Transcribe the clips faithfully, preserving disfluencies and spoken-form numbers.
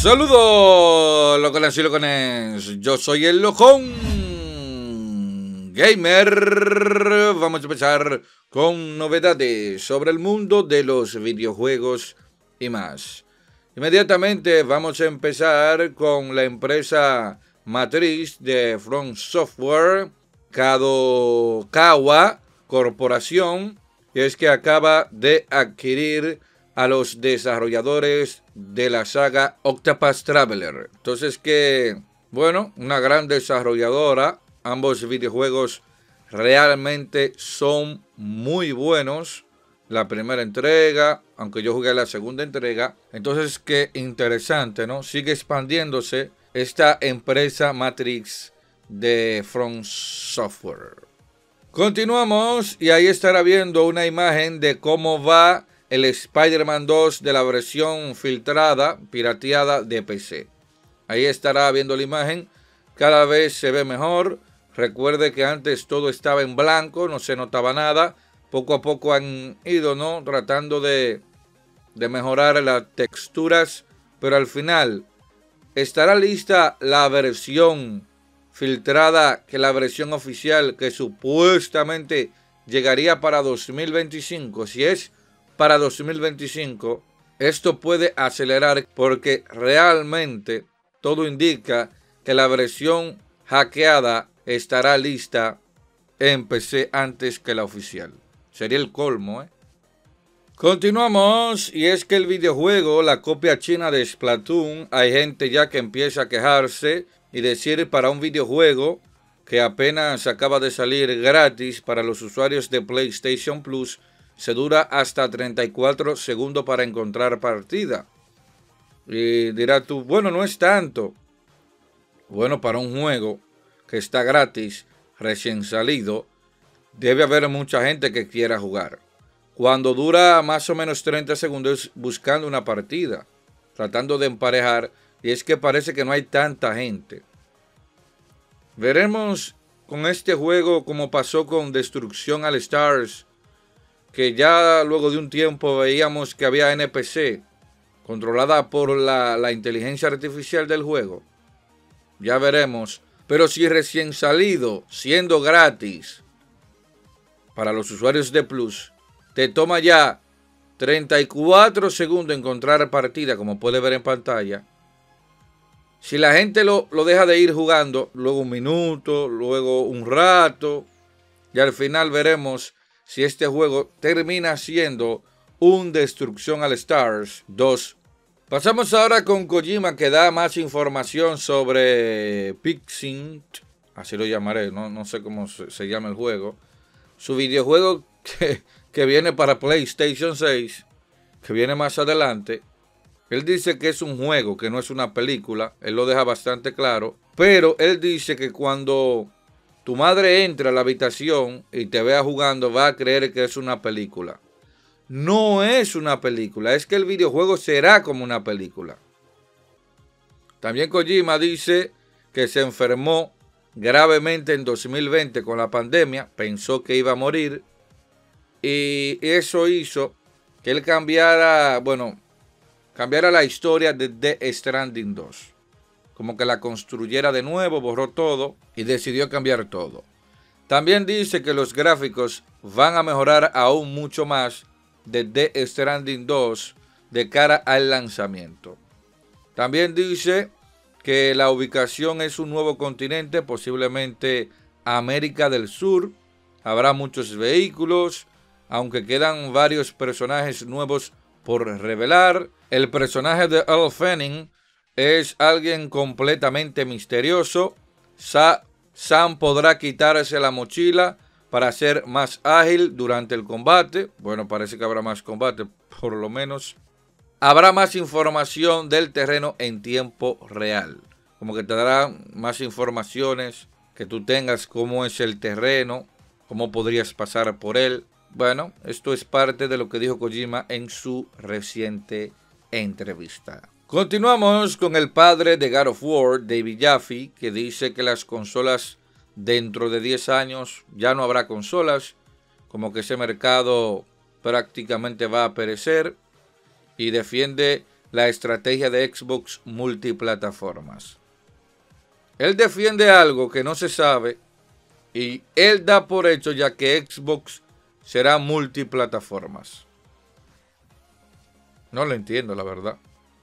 Saludos, locones y locones. Yo soy el Lojón Gamer. Vamos a empezar con novedades sobre el mundo de los videojuegos y más. Inmediatamente vamos a empezar con la empresa matriz de From Software, Kadokawa Corporación, y es que acaba de adquirir a los desarrolladores de la saga Octopath Traveler. Entonces que, bueno, una gran desarrolladora. Ambos videojuegos realmente son muy buenos. La primera entrega, aunque yo jugué la segunda entrega. Entonces que interesante, ¿no? Sigue expandiéndose esta empresa matrix de From Software. Continuamos y ahí estará viendo una imagen de cómo va el Spider-Man dos de la versión filtrada, pirateada de P C. Ahí estará viendo la imagen. Cada vez se ve mejor. Recuerde que antes todo estaba en blanco, no se notaba nada. Poco a poco han ido, ¿no? Tratando de, de mejorar las texturas. Pero al final, ¿estará lista la versión filtrada que la versión oficial que supuestamente llegaría para dos mil veinticinco? Si es para dos mil veinticinco, esto puede acelerar porque realmente todo indica que la versión hackeada estará lista en P C antes que la oficial. Sería el colmo, ¿eh? Continuamos, y es que el videojuego, la copia china de Splatoon, hay gente ya que empieza a quejarse y decir para un videojuego que apenas acaba de salir gratis para los usuarios de PlayStation Plus, se dura hasta treinta y cuatro segundos para encontrar partida. Y dirás tú, bueno, no es tanto. Bueno, para un juego que está gratis, recién salido, debe haber mucha gente que quiera jugar. Cuando dura más o menos treinta segundos buscando una partida, tratando de emparejar, y es que parece que no hay tanta gente. Veremos con este juego como pasó con Destruction All Stars, que ya luego de un tiempo veíamos que había N P C controlada por la, la inteligencia artificial del juego. Ya veremos. Pero si recién salido, siendo gratis para los usuarios de Plus, te toma ya treinta y cuatro segundos encontrar partida, como puede ver en pantalla. Si la gente lo, lo deja de ir jugando, luego un minuto, luego un rato, y al final veremos si este juego termina siendo un Destruction All Stars dos. Pasamos ahora con Kojima, que da más información sobre Pixint, así lo llamaré, no, no sé cómo se, se llama el juego. Su videojuego que, que viene para PlayStation seis, que viene más adelante. Él dice que es un juego, que no es una película, él lo deja bastante claro. Pero él dice que cuando tu madre entra a la habitación y te vea jugando, va a creer que es una película. No es una película, es que el videojuego será como una película. También Kojima dice que se enfermó gravemente en dos mil veinte con la pandemia, pensó que iba a morir, y eso hizo que él cambiara, bueno, cambiara la historia de Death Stranding dos. Como que la construyera de nuevo, borró todo y decidió cambiar todo. También dice que los gráficos van a mejorar aún mucho más de Death Stranding dos de cara al lanzamiento. También dice que la ubicación es un nuevo continente, posiblemente América del Sur. Habrá muchos vehículos, aunque quedan varios personajes nuevos por revelar. El personaje de Elle Fanning es alguien completamente misterioso. Sa Sam podrá quitarse la mochila para ser más ágil durante el combate. Bueno, parece que habrá más combate, por lo menos. Habrá más información del terreno en tiempo real. Como que te darán más informaciones que tú tengas, cómo es el terreno, cómo podrías pasar por él. Bueno, esto es parte de lo que dijo Kojima en su reciente entrevista. Continuamos con el padre de God of War, David Jaffe, que dice que las consolas dentro de diez años ya no habrá consolas, como que ese mercado prácticamente va a perecer, y defiende la estrategia de Xbox multiplataformas. Él defiende algo que no se sabe y él da por hecho ya que Xbox será multiplataformas. No lo entiendo, la verdad.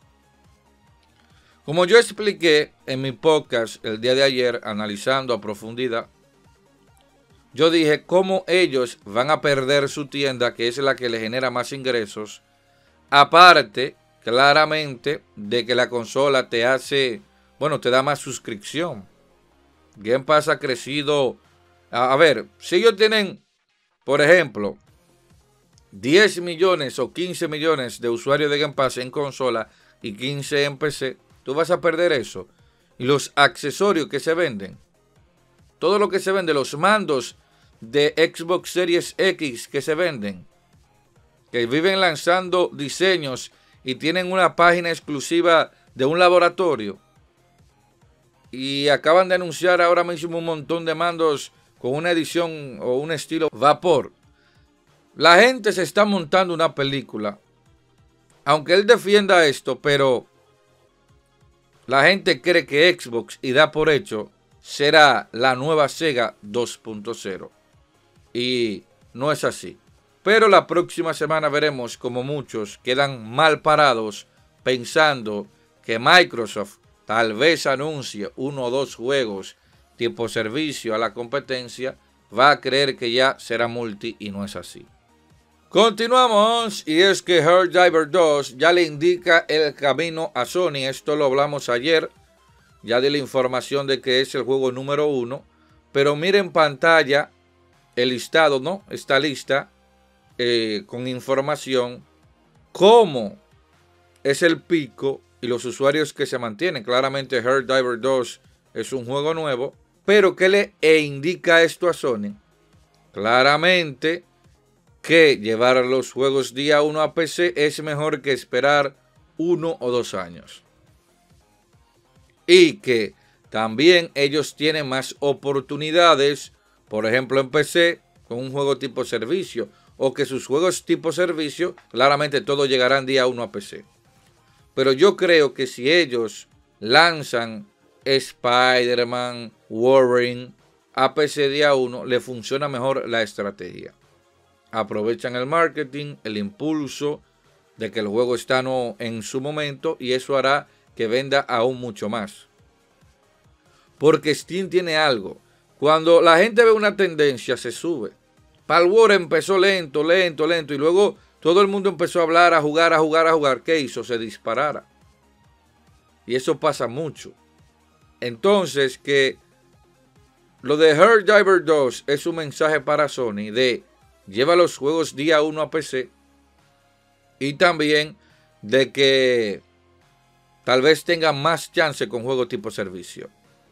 Como yo expliqué en mi podcast el día de ayer, analizando a profundidad, yo dije cómo ellos van a perder su tienda, que es la que le genera más ingresos, aparte, claramente, de que la consola te hace, bueno, te da más suscripción. Game Pass ha crecido. A, a ver, si ellos tienen, por ejemplo, diez millones o quince millones de usuarios de Game Pass en consola y quince en P C, tú vas a perder eso. Y los accesorios que se venden, todo lo que se vende, los mandos de Xbox Series X que se venden, que viven lanzando diseños y tienen una página exclusiva de un laboratorio. Y acaban de anunciar ahora mismo un montón de mandos con una edición o un estilo vapor. La gente se está montando una película. Aunque él defienda esto, pero la gente cree que Xbox, y da por hecho, será la nueva Sega dos punto cero. Y no es así. Pero la próxima semana veremos como muchos quedan mal parados pensando que Microsoft tal vez anuncie uno o dos juegos tipo servicio a la competencia, va a creer que ya será multi y no es así. Continuamos, y es que Helldivers dos ya le indica el camino a Sony. Esto lo hablamos ayer, ya di la información de que es el juego número uno, pero miren en pantalla el listado, ¿no? Esta lista eh, con información, cómo es el pico y los usuarios que se mantienen. Claramente Helldivers dos es un juego nuevo, pero ¿qué le e indica esto a Sony? Claramente que llevar los juegos día uno a P C es mejor que esperar uno o dos años. Y que también ellos tienen más oportunidades, por ejemplo en P C, con un juego tipo servicio, o que sus juegos tipo servicio, claramente todos llegarán día uno a P C. Pero yo creo que si ellos lanzan Spider-Man, Wolverine a P C día uno, le funciona mejor la estrategia. Aprovechan el marketing, el impulso de que el juego está no en su momento, y eso hará que venda aún mucho más. Porque Steam tiene algo. Cuando la gente ve una tendencia, se sube. Palworld empezó lento, lento, lento, y luego todo el mundo empezó a hablar, a jugar, a jugar, a jugar. ¿Qué hizo? Se disparara. Y eso pasa mucho. Entonces, que lo de Helldivers dos es un mensaje para Sony de lleva los juegos día uno a P C, y también de que tal vez tenga más chance con juego tipo servicio.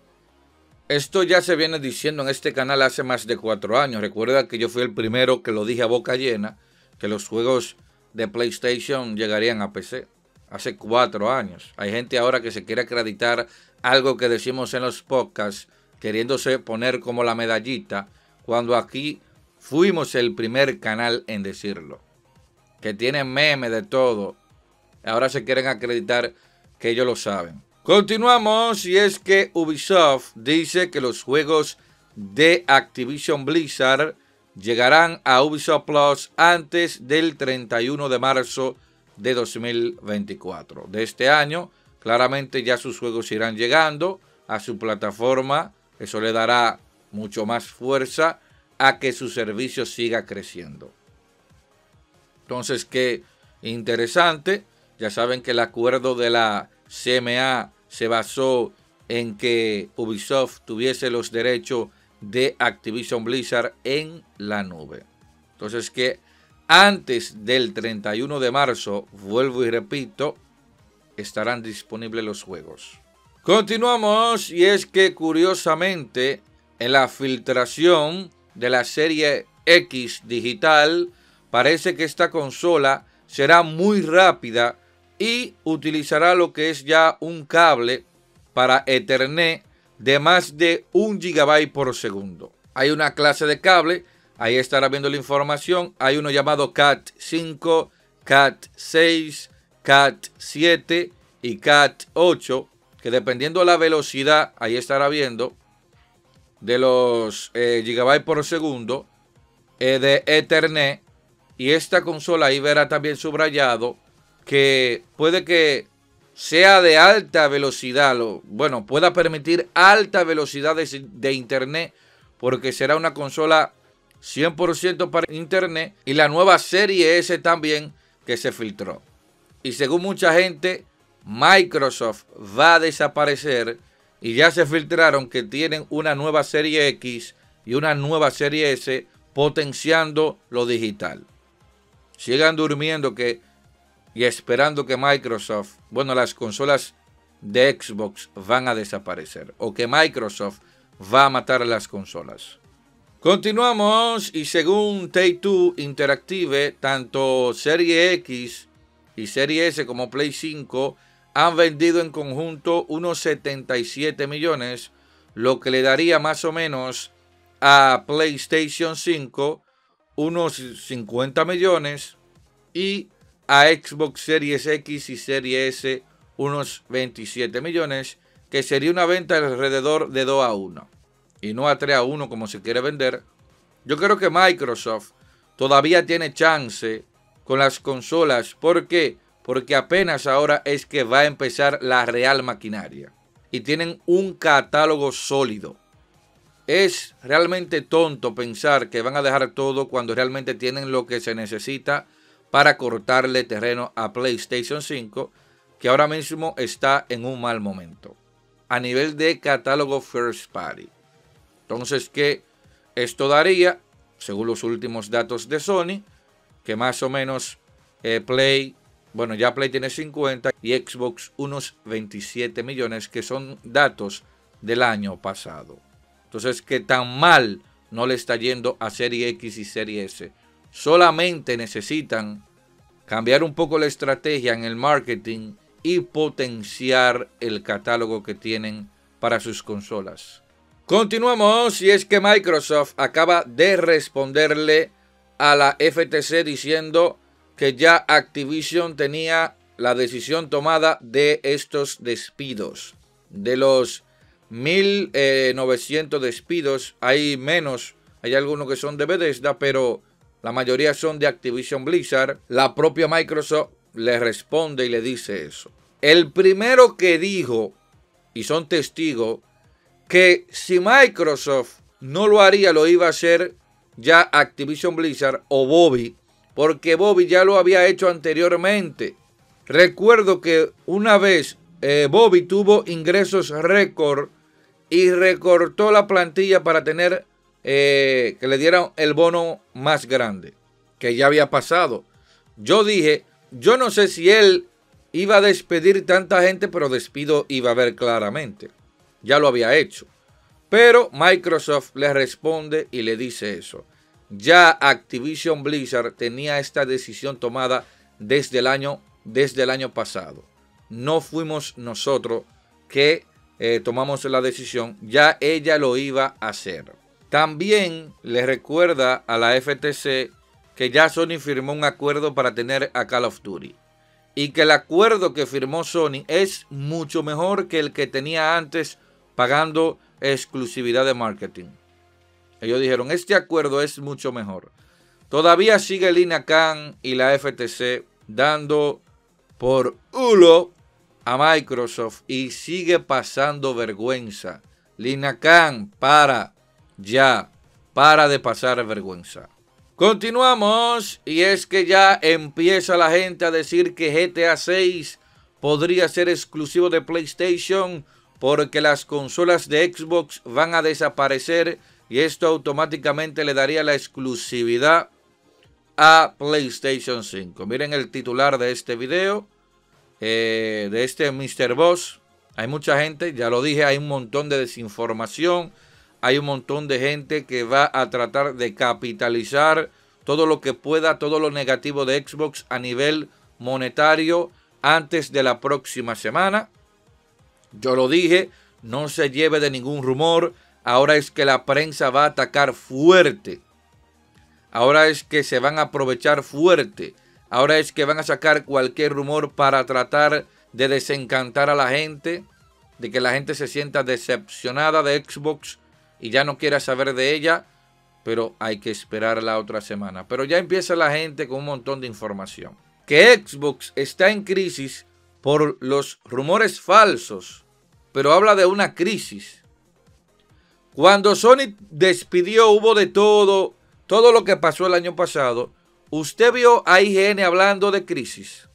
Esto ya se viene diciendo en este canal hace más de cuatro años. Recuerda que yo fui el primero que lo dije a boca llena, que los juegos de PlayStation llegarían a P C. Hace cuatro años. Hay gente ahora que se quiere acreditar algo que decimos en los podcasts, queriéndose poner como la medallita, cuando aquí fuimos el primer canal en decirlo. Que tienen meme de todo. Ahora se quieren acreditar que ellos lo saben. Continuamos, y es que Ubisoft dice que los juegos de Activision Blizzard llegarán a Ubisoft Plus antes del treinta y uno de marzo de dos mil veinticuatro. De este año, claramente ya sus juegos irán llegando a su plataforma. Eso le dará mucho más fuerza a que su servicio siga creciendo. Entonces, qué interesante. Ya saben que el acuerdo de la C M A se basó en que Ubisoft tuviese los derechos de Activision Blizzard en la nube. Entonces, que antes del treinta y uno de marzo, vuelvo y repito, estarán disponibles los juegos. Continuamos, y es que curiosamente en la filtración de la serie X digital parece que esta consola será muy rápida y utilizará lo que es ya un cable para Ethernet de más de un gigabyte por segundo. Hay una clase de cable, ahí estará viendo la información. Hay uno llamado cat cinco, cat seis, Cat siete y Cat ocho, que dependiendo de la velocidad, ahí estará viendo, de los eh, gigabytes por segundo eh, de Ethernet. Y esta consola ahí verá también subrayado que puede que sea de alta velocidad, lo, bueno, pueda permitir alta velocidad de, de internet, porque será una consola cien por ciento para internet, y la nueva serie S también que se filtró. Y según mucha gente, Microsoft va a desaparecer, y ya se filtraron que tienen una nueva serie X y una nueva serie S potenciando lo digital. Sigan durmiendo que y esperando que Microsoft, bueno, las consolas de Xbox van a desaparecer, o que Microsoft va a matar las consolas. Continuamos, y según Take Two Interactive, tanto Serie X y Serie S como Play cinco han vendido en conjunto unos setenta y siete millones, lo que le daría más o menos a PlayStation cinco unos cincuenta millones y a Xbox Series X y Series S unos veintisiete millones, que sería una venta alrededor de dos a uno y no a tres a uno como se quiere vender. Yo creo que Microsoft todavía tiene chance con las consolas. ¿Por qué? Porque apenas ahora es que va a empezar la real maquinaria y tienen un catálogo sólido. Es realmente tonto pensar que van a dejar todo cuando realmente tienen lo que se necesita para cortarle terreno a PlayStation cinco, que ahora mismo está en un mal momento a nivel de catálogo first party. Entonces, ¿qué esto daría? Según los últimos datos de Sony, que más o menos eh, Play, bueno, ya Play tiene cincuenta y Xbox unos veintisiete millones, que son datos del año pasado. Entonces, que tan mal no le está yendo a Serie X y Serie S. Solamente necesitan cambiar un poco la estrategia en el marketing y potenciar el catálogo que tienen para sus consolas. Continuamos, y es que Microsoft acaba de responderle a la F T C diciendo que ya Activision tenía la decisión tomada de estos despidos. De los mil novecientos despidos, hay menos, hay algunos que son de Bethesda, pero la mayoría son de Activision Blizzard. La propia Microsoft le responde y le dice eso. El primero que dijo, y son testigos, que si Microsoft no lo haría, lo iba a hacer ya Activision Blizzard o Bobby, porque Bobby ya lo había hecho anteriormente. Recuerdo que una vez eh, Bobby tuvo ingresos récord y recortó la plantilla para tener eh, que le dieran el bono más grande, que ya había pasado. Yo dije, yo no sé si él iba a despedir tanta gente, pero despido iba a haber claramente. Ya lo había hecho. Pero Microsoft le responde y le dice eso. Ya Activision Blizzard tenía esta decisión tomada desde el año, desde el año pasado. No fuimos nosotros que eh, tomamos la decisión. Ya ella lo iba a hacer. También le recuerda a la F T C que ya Sony firmó un acuerdo para tener a Call of Duty. Y que el acuerdo que firmó Sony es mucho mejor que el que tenía antes pagando exclusividad de marketing. Ellos dijeron, este acuerdo es mucho mejor. Todavía sigue Lina Khan y la F T C dando por culo a Microsoft y sigue pasando vergüenza. Lina Khan, para ya, para de pasar vergüenza. Continuamos, y es que ya empieza la gente a decir que G T A seis podría ser exclusivo de PlayStation porque las consolas de Xbox van a desaparecer y esto automáticamente le daría la exclusividad a PlayStation cinco. Miren el titular de este video, eh, de este míster Boss. Hay mucha gente, ya lo dije, hay un montón de desinformación. Hay un montón de gente que va a tratar de capitalizar todo lo que pueda, todo lo negativo de Xbox a nivel monetario antes de la próxima semana. Yo lo dije, no se lleve de ningún rumor. Ahora es que la prensa va a atacar fuerte. Ahora es que se van a aprovechar fuerte Ahora es que van a sacar cualquier rumor para tratar de desencantar a la gente, de que la gente se sienta decepcionada de Xbox y ya no quiera saber de ella, pero hay que esperar la otra semana. Pero ya empieza la gente con un montón de información. Que Xbox está en crisis por los rumores falsos, pero habla de una crisis. Cuando Sony despidió, hubo de todo, todo lo que pasó el año pasado. ¿Usted vio a I G N hablando de crisis?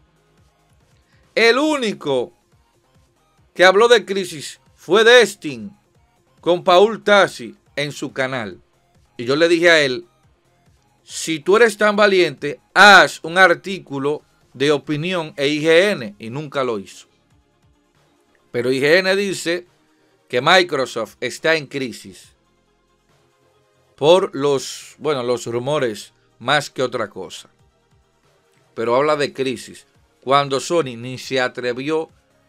El único que habló de crisis fue Destin con Paul Tassi en su canal. Y yo le dije a él, si tú eres tan valiente, haz un artículo de opinión e I G N. Y nunca lo hizo. Pero I G N dice que Microsoft está en crisis por los, bueno, los rumores más que otra cosa. Pero habla de crisis cuando Sony ni se atrevió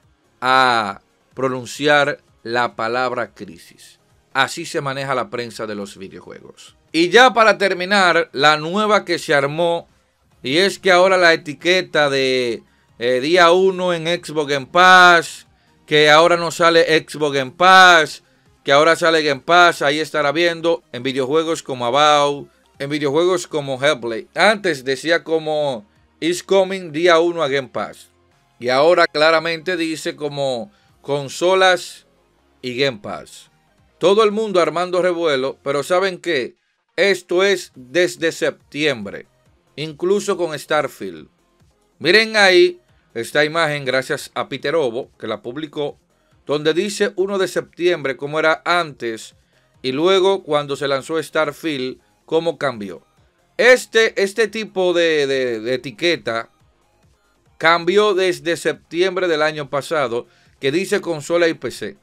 a pronunciar la palabra crisis. Así se maneja la prensa de los videojuegos. Y ya para terminar, la nueva que se armó, y es que ahora la etiqueta de eh, día uno en Xbox Game Pass, que ahora no sale Xbox Game Pass, que ahora sale Game Pass, ahí estará viendo en videojuegos como About, en videojuegos como Hellblade. Antes decía como Is Coming día uno a Game Pass. Y ahora claramente dice como consolas y Game Pass. Todo el mundo armando revuelo, pero ¿saben qué? Esto es desde septiembre, incluso con Starfield. Miren ahí esta imagen gracias a Peter Ovo, que la publicó, donde dice uno de septiembre como era antes y luego cuando se lanzó Starfield, cómo cambió. Este, este tipo de, de, de etiqueta cambió desde septiembre del año pasado, que dice consola y P C.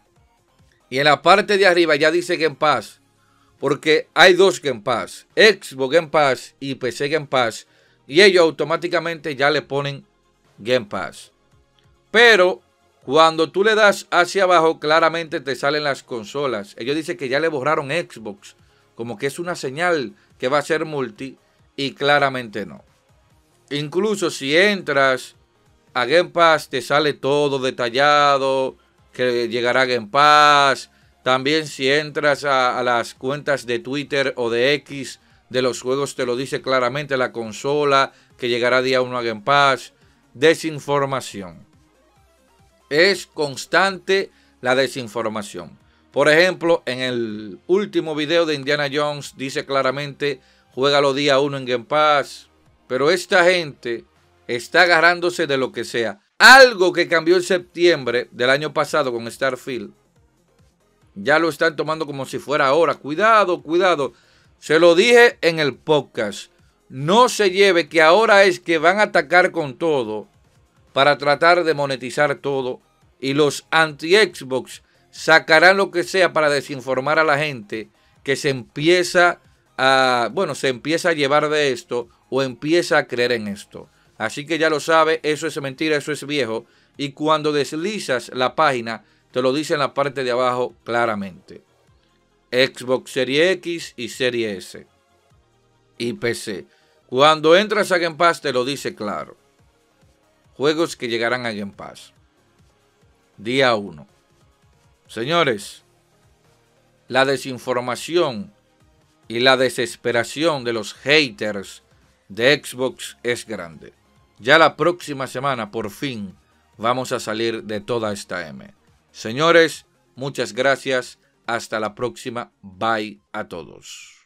Y en la parte de arriba ya dice Game Pass, porque hay dos Game Pass, Xbox Game Pass y P C Game Pass, y ellos automáticamente ya le ponen Game Pass. Pero cuando tú le das hacia abajo, claramente te salen las consolas. Ellos dicen que ya le borraron Xbox, como que es una señal que va a ser multi, y claramente no. Incluso si entras a Game Pass, te sale todo detallado, que llegará a Game Pass. También si entras a, a las cuentas de Twitter o de X de los juegos, te lo dice claramente la consola, que llegará día uno a Game Pass. Desinformación. Es constante la desinformación. Por ejemplo, en el último video de Indiana Jones dice claramente, juégalo día uno en Game Pass. Pero esta gente está agarrándose de lo que sea. Algo que cambió en septiembre del año pasado con Starfield, ya lo están tomando como si fuera ahora. Cuidado, cuidado. Se lo dije en el podcast. No se lleve que ahora es que van a atacar con todo para tratar de monetizar todo. Y los anti-Xbox sacarán lo que sea para desinformar a la gente que se empieza a, bueno, se empieza a llevar de esto o empieza a creer en esto. Así que ya lo sabe, eso es mentira, eso es viejo. Y cuando deslizas la página, te lo dice en la parte de abajo claramente. Xbox Series X y Series S. Y P C. Cuando entras a Game Pass, te lo dice claro. Juegos que llegarán a Game Pass. Día uno. Señores, la desinformación y la desesperación de los haters de Xbox es grande. Ya la próxima semana, por fin, vamos a salir de toda esta M. Señores, muchas gracias. Hasta la próxima. Bye a todos.